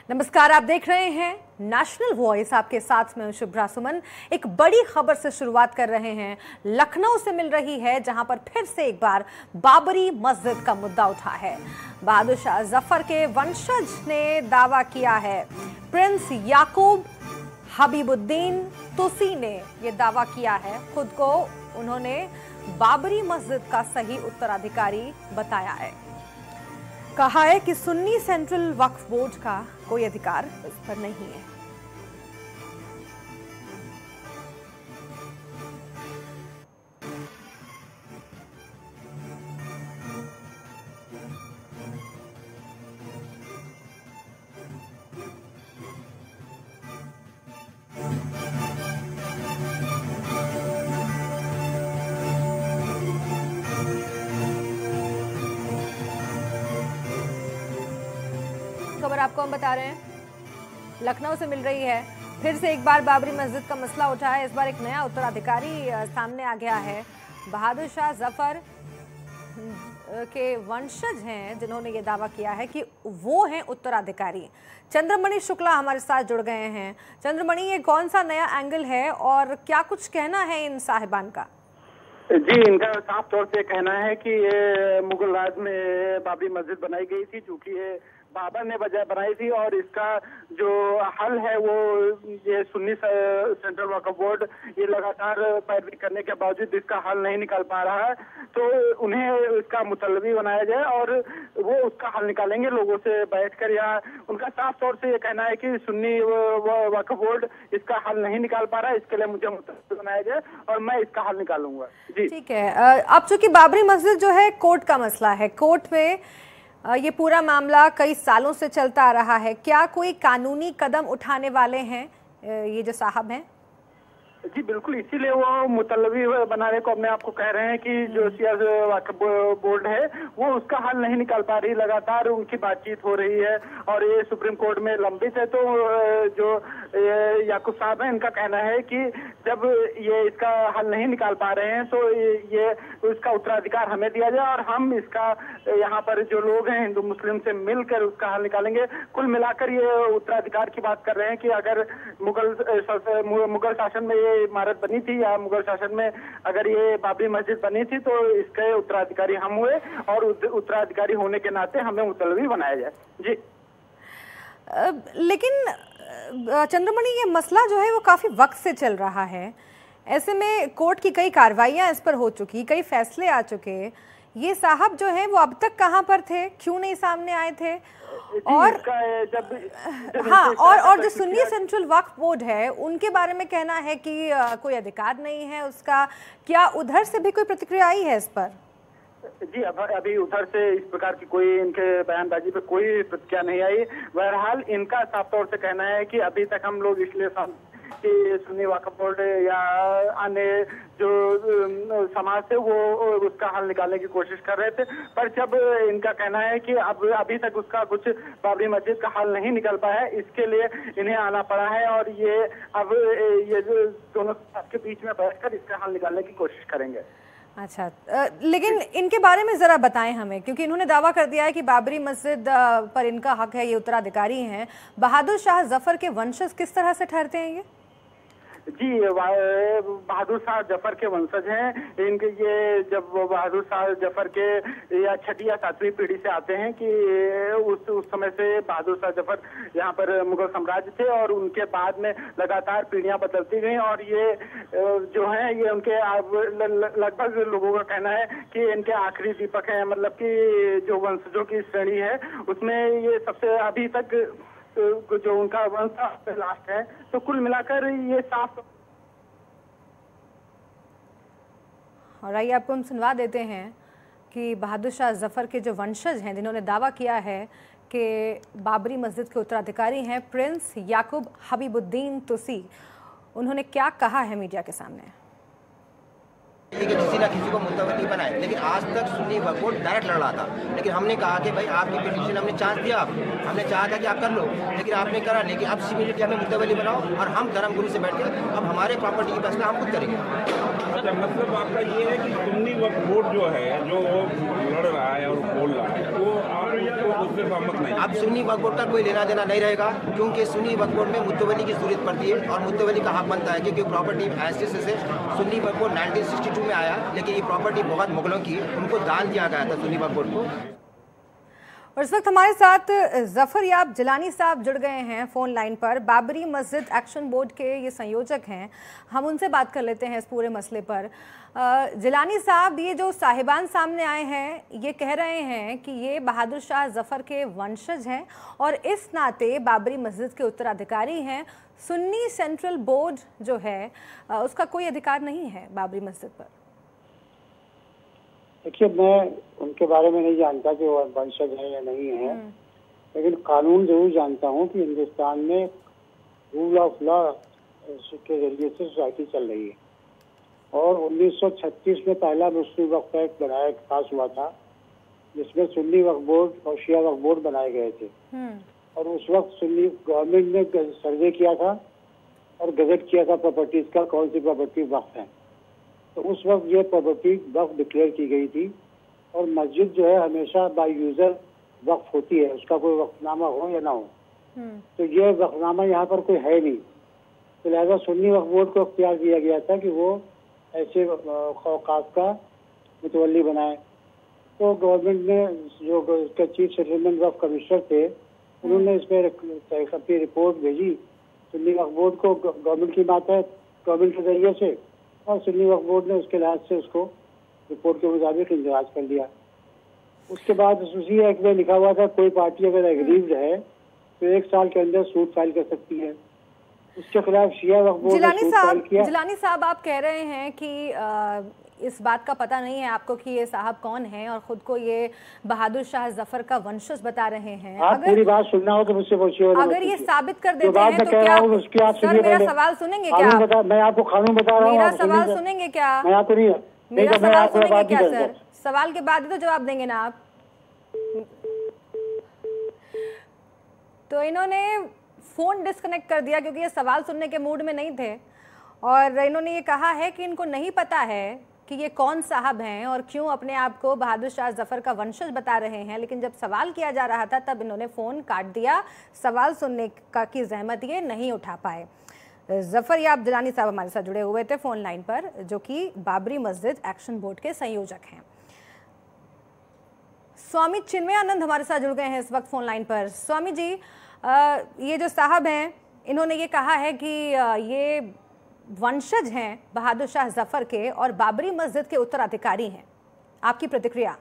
नमस्कार, आप देख रहे हैं नेशनल वॉइस। आपके साथ में शुभ्रा सुमन। एक बड़ी खबर से शुरुआत कर रहे हैं। लखनऊ से मिल रही है, जहां पर फिर से एक बार बाबरी मस्जिद का मुद्दा उठा है। बहादुर शाह जफर के वंशज ने दावा किया है। प्रिंस याकूब हबीबुद्दीन तुसी ने यह दावा किया है। खुद को उन्होंने बाबरी मस्जिद का सही उत्तराधिकारी बताया है। कहा है कि सुन्नी सेंट्रल वक्फ बोर्ड का कोई अधिकार इस पर नहीं है। खबर आपको हम बता रहे हैं, लखनऊ से मिल रही है। फिर से एक बार बाबरी मस्जिद का मसला उठा है। इस बार एक नया उत्तराधिकारी सामने आ गया है। बहादुर शाह जफर के वंशज हैं जिन्होंने ये दावा किया है कि वो हैं उत्तराधिकारी। चंद्रमणि शुक्ला हमारे साथ जुड़ गए हैं। चंद्रमणि, ये कौन सा नया एंगल है और क्या कुछ कहना है इन साहिबान का? जी, इनका साफ तौर से कहना है कि ये मुगल राज में बाबरी मस्जिद बनाई गई थी, चूंकि ये बाबर ने बनाई थी और इसका जो हल है वो ये सुन्नी सेंट्रल वक्फ बोर्ड ये लगातार पैरवी करने के बावजूद इसका हल नहीं निकाल पा रहा है। तो उन्हें इसका मुतलबी बनाया जाए और वो उसका हल निकालेंगे लोगों से बैठकर। या उनका साफ तौर से ये कहना है कि सुन्नी वक्फ बोर्ड इसका हल नहीं निकाल पा रहा है, इसके लिए मुझे मुतलबी बनाया जाए और मैं इसका हल निकालूंगा। जी ठीक है। अब चूंकि बाबरी मस्जिद जो है कोर्ट का मसला है, कोर्ट में ये पूरा मामला कई सालों से चलता आ रहा है, क्या कोई कानूनी कदम उठाने वाले हैं ये जो साहब हैं? जी बिल्कुल, इसीलिए वो मुतलबी बनाने को अपने आप को कह रहे हैं कि जो वक्फ बोर्ड है वो उसका हल नहीं निकाल पा रही। लगातार उनकी बातचीत हो रही है और ये सुप्रीम कोर्ट में लंबित है। तो जो याकूब साहब है, इनका कहना है कि जब ये इसका हल नहीं निकाल पा रहे हैं तो ये उसका उत्तराधिकार हमें दिया जाए और हम इसका यहाँ पर जो लोग हैं हिंदू मुस्लिम से मिलकर उसका हल निकालेंगे। कुल मिलाकर ये उत्तराधिकार की बात कर रहे हैं कि अगर मुगल शासन में ये इमारत बनी थी या मुगल शासन में अगर ये बाबरी मस्जिद बनी थी तो इसके उत्तराधिकारी हम हुए और उत्तराधिकारी होने के नाते हमें मुतलबी बनाया जाए। जी लेकिन चंद्रमणि, ये मसला जो है वो काफी वक्त से चल रहा है। ऐसे में कोर्ट की कई कार्रवाइयां इस पर हो चुकी, कई फैसले आ चुके। ये साहब जो हैं वो अब तक कहाँ पर थे, क्यों नहीं सामने आए थे? और हाँ, और जो सुन्नी सेंट्रल वक्फ बोर्ड है उनके बारे में कहना है कि कोई अधिकार नहीं है उसका। क्या उधर से भी कोई प्रतिक्रिया आई है इस पर? जी अभी उधर से इस प्रकार की कोई इनके बयानबाजी पे कोई प्रतिक्रिया नहीं आई। बहरहाल इनका साफ तौर से कहना है कि अभी तक हम लोग इसलिए कि सुन्नी वक्फ बोर्ड या अन्य जो समाज से वो उसका हल निकालने की कोशिश कर रहे थे, पर जब इनका कहना है कि अब अभी तक उसका कुछ बाबरी मस्जिद का हल नहीं निकल पाया है, इसके लिए इन्हें आना पड़ा है और ये अब ये जो दोनों के बीच में बैठकर इसका हल निकालने की कोशिश करेंगे। अच्छा, लेकिन इनके बारे में जरा बताएं हमें, क्योंकि इन्होंने दावा कर दिया है कि बाबरी मस्जिद पर इनका हक है, ये उत्तराधिकारी हैं। बहादुर शाह जफर के वंशज किस तरह से ठहरते हैं ये? जी बहादुर शाह जफर के वंशज हैं। इनके ये जब बहादुर शाह जफर के या छठी या सातवीं पीढ़ी से आते हैं कि उस समय से बहादुर शाह जफर यहाँ पर मुगल साम्राज्य थे और उनके बाद में लगातार पीढ़ियां बदलती गई और ये जो है ये उनके लगभग लोगों का कहना है कि इनके आखिरी दीपक हैं। मतलब कि जो वंशजों की श्रेणी है उसमें ये सबसे अभी तक जो उनका वंश लास्ट है। तो कुल मिलाकर ये साफ। और आइए आपको हम सुनवा देते हैं कि बहादुर शाह जफर के जो वंशज हैं जिन्होंने दावा किया है कि बाबरी मस्जिद के उत्तराधिकारी हैं प्रिंस याकूब हबीबुद्दीन तुसी, उन्होंने क्या कहा है मीडिया के सामने। कि किसी ना किसी को मुतवली बनाए, लेकिन आज तक सुन्नी वक्फ बोर्ड डायरेक्ट लड़ रहा था। लेकिन हमने कहा कि भाई आपकी पिटीशन हमने चांस दिया, हमने चाहा था कि आप कर लो, लेकिन आपने करा। लेकिन अब इमीडिएटली हमें मुतवली बनाओ और हम धर्म गुरु से बैठ के अब हमारे प्रॉपर्टी की फैसला हम खुद करेंगे। अच्छा, मतलब आपका ये है कि सुन्नी वक्फ बोर्ड जो है जो लड़ रहा है और बोल रहा है वो आप उसको दूसरे सहमत नहीं। अब सुन्नी वक्फ बोर्ड का कोई लेना देना नहीं रहेगा, क्योंकि सुन्नी वक्फ बोर्ड में मुत्तवली की जरूरत पड़ती है और मुत्तवली का हक बनता है, क्योंकि प्रॉपर्टी ऐसे से सुन्नी वक्फ बोर्ड 1962 में आया, लेकिन ये प्रॉपर्टी बहुत मुगलों की, उनको दान दिया गया था सुन्नी वक्फ बोर्ड को। और इस वक्त हमारे साथ जफर याब जिलानी साहब जुड़ गए हैं फोन लाइन पर। बाबरी मस्जिद एक्शन बोर्ड के ये संयोजक हैं, हम उनसे बात कर लेते हैं इस पूरे मसले पर। जिलानी साहब, ये जो साहिबान सामने आए हैं ये कह रहे हैं कि ये बहादुर शाह जफर के वंशज हैं और इस नाते बाबरी मस्जिद के उत्तराधिकारी हैं। सुन्नी सेंट्रल बोर्ड जो है उसका कोई अधिकार नहीं है बाबरी मस्जिद पर। देखिए, मैं उनके बारे में नहीं जानता कि वो वंशज है या नहीं है, लेकिन कानून जरूर जानता हूँ कि हिंदुस्तान में रूल ऑफ लॉ के जरिए से सोसाइटी चल रही है और 1936 में पहला मुस्लिम वक्फ एक्ट बनाया पास हुआ था, जिसमें सुन्नी वक्फ बोर्ड और शिया वक्फ बोर्ड बनाए गए थे। और उस वक्त सुन्नी गवर्नमेंट ने सर्वे किया था और गजट किया था प्रॉपर्टीज का, कौन सी प्रॉपर्टी वक्फ है। तो उस वक्त ये प्रॉपर्टी वक्फ डिक्लेयर की गई थी और मस्जिद जो है हमेशा बाय यूजर वक्फ होती है, उसका कोई वक्फनामा हो या ना हो। तो ये वक्फनामा यहाँ पर कोई है नहीं, तो लिहाजा सुन्नी वक्फ बोर्ड को इख्तियार दिया गया था कि वो ऐसे औकात का मुतवल्ली बनाए। तो गवर्नमेंट ने जो उसके चीफ सेटलमेंट वक्फ कमिश्नर थे, उन्होंने इसमें अपनी रिपोर्ट भेजी सुन्नी वक्फ बोर्ड को। गवर्नमेंट की बात है, गवर्नमेंट के जरिए से, और सुन्नी वक्फ बोर्ड ने उसके लिहाज से उसको रिपोर्ट के मुताबिक इंतजाज कर लिया। उसके बाद उसी एक्ट में लिखा हुआ था कोई पार्टी अगर एग्रीव्ड है तो 1 साल के अंदर सूट फाइल कर सकती है। उसके खिलाफ शिया वक्फ बोर्ड ने सूट फाइल किया। जिलानी साहब, आप कह रहे हैं कि इस बात का पता नहीं है आपको कि ये साहब कौन है और खुद को ये बहादुर शाह जफर का वंशज बता रहे हैं। आप पूरी बात सुनना हो तो मुझसे पूछिए। अगर ये साबित कर देते हैं तो क्या सर मेरा सवाल सुनेंगे क्या? मैं आपको कानून बता रहा हूँ, मेरा सवाल सुनेंगे क्या? मैं आपको नहीं, मेरा सवाल सुनेंगे क्या सर? सवाल के बाद ही तो जवाब देंगे ना आप। तो इन्होंने फोन डिस्कनेक्ट कर दिया क्योंकि ये सवाल सुनने के मूड में नहीं थे और इन्होंने ये कहा है कि इनको नहीं पता है कि ये कौन साहब हैं और क्यों अपने आप को बहादुर शाह जफर का वंशज बता रहे हैं। लेकिन जब सवाल किया जा रहा था तब इन्होंने फ़ोन काट दिया, सवाल सुनने का की जहमत ये नहीं उठा पाए। जफर याब जिलानी साहब हमारे साथ जुड़े हुए थे फ़ोन लाइन पर, जो कि बाबरी मस्जिद एक्शन बोर्ड के संयोजक हैं। स्वामी चिन्मयानंद हमारे साथ जुड़ गए हैं इस वक्त फ़ोन लाइन पर। स्वामी जी, ये जो साहब हैं इन्होंने ये कहा है कि ये वंशज हैं बहादुर शाह जफर के और बाबरी मस्जिद के उत्तराधिकारी हैं, आपकी प्रतिक्रिया?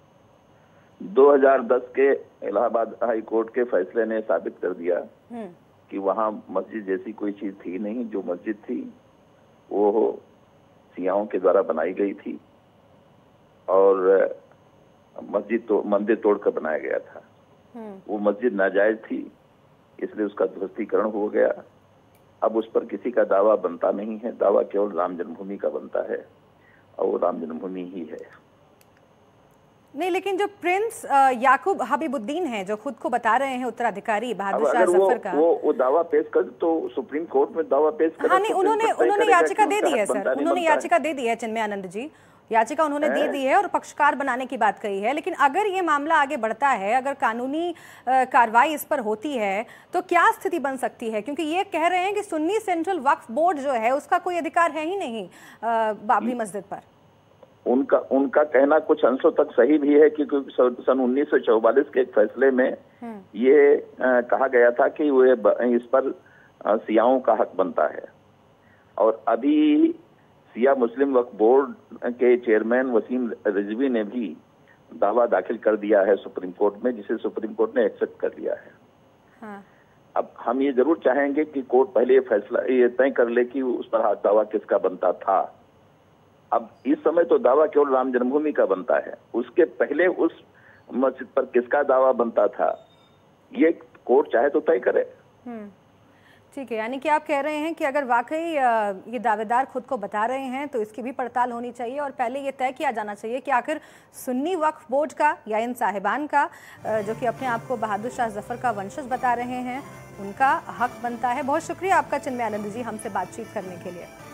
2010 के इलाहाबाद हाई कोर्ट के फैसले ने साबित कर दिया कि वहां मस्जिद जैसी कोई चीज थी नहीं। जो मस्जिद थी वो सियाओं के द्वारा बनाई गई थी और मंदिर तोड़कर बनाया गया था। वो मस्जिद नाजायज थी, इसलिए उसका ध्वस्तीकरण हो गया। अब उस पर किसी का दावा बनता नहीं है, दावा केवल राम जन्मभूमि का बनता है और वो राम जन्मभूमि ही है। नहीं, लेकिन जो प्रिंस याकूब हबीबुद्दीन हैं जो खुद को बता रहे हैं उत्तराधिकारी बहादुर शाह जफर का, वो दावा पेश कर तो सुप्रीम कोर्ट में दावा पेश कर। हाँ नहीं, उन्होंने याचिका दे दी है सर, उन्होंने याचिका दे दी है चिन्मयानंद जी, याचिका उन्होंने दे दी है और पक्षकार बनाने की बात कही है। लेकिन अगर ये मामला आगे बढ़ता है, अगर कानूनी कार्रवाई इस पर होती है तो क्या स्थिति बन सकती है? क्योंकि ये कह रहे हैं कि सुन्नी सेंट्रल वक्फ बोर्ड जो है उसका कोई अधिकार है ही नहीं बाबरी मस्जिद पर। उनका कहना कुछ अंशों तक सही भी है, क्योंकि सन 1944 के एक फैसले में ये कहा गया था कि वो इस पर सियाओं का हक बनता है। और अभी सिया मुस्लिम वक्फ बोर्ड के चेयरमैन वसीम रिजवी ने भी दावा दाखिल कर दिया है सुप्रीम कोर्ट में, जिसे सुप्रीम कोर्ट ने एक्सेप्ट कर लिया है। हाँ। अब हम ये जरूर चाहेंगे कि कोर्ट पहले ये फैसला ये तय कर ले कि उस पर दावा किसका बनता था। अब इस समय तो दावा केवल राम जन्मभूमि का बनता है, उसके पहले उस मस्जिद पर किसका दावा बनता था ये कोर्ट चाहे तो तय करे। ठीक है, यानी कि आप कह रहे हैं कि अगर वाकई ये दावेदार खुद को बता रहे हैं तो इसकी भी पड़ताल होनी चाहिए और पहले ये तय किया जाना चाहिए कि आखिर सुन्नी वक्फ बोर्ड का या इन साहिबान का जो कि अपने आप को बहादुर शाह जफर का वंशज बता रहे हैं, उनका हक बनता है। बहुत शुक्रिया आपका चिन्मयानंद जी हमसे बातचीत करने के लिए।